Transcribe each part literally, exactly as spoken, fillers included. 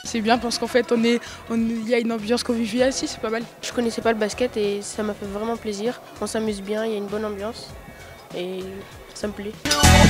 C'est bien parce qu'en fait, on est, on, il y a une ambiance conviviale ici, c'est pas mal. Je connaissais pas le basket et ça m'a fait vraiment plaisir. On s'amuse bien, il y a une bonne ambiance et ça me plaît.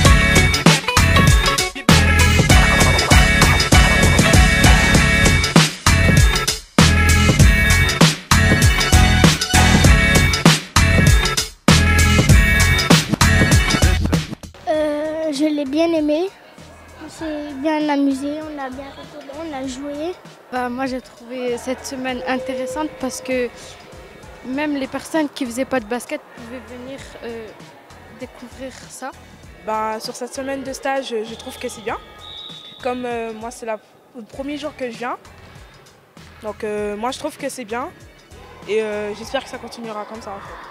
Euh, je l'ai bien aimé. On s'est bien amusé, on a bien rigolé, on a joué. Bah, moi j'ai trouvé cette semaine intéressante parce que même les personnes qui ne faisaient pas de basket pouvaient venir euh, découvrir ça. Bah, sur cette semaine de stage, je trouve que c'est bien. Comme euh, moi c'est la, le premier jour que je viens, donc euh, moi je trouve que c'est bien et euh, j'espère que ça continuera comme ça en fait.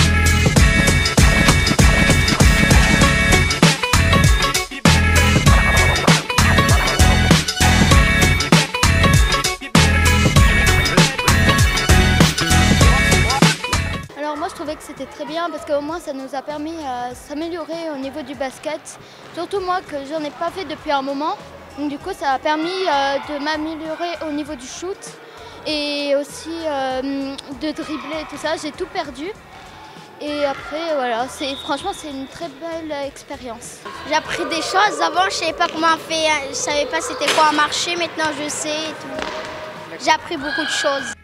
Alors moi je trouvais que c'était très bien parce qu'au moins ça nous a permis de s'améliorer au niveau du basket. Surtout moi que j'en ai pas fait depuis un moment. Donc du coup ça a permis euh, de m'améliorer au niveau du shoot et aussi euh, de dribbler et tout ça. J'ai tout perdu. Et après voilà, c'est franchement c'est une très belle expérience. J'ai appris des choses. Avant je savais pas comment faire, je savais pas c'était quoi un marché, maintenant je sais et tout. J'ai appris beaucoup de choses.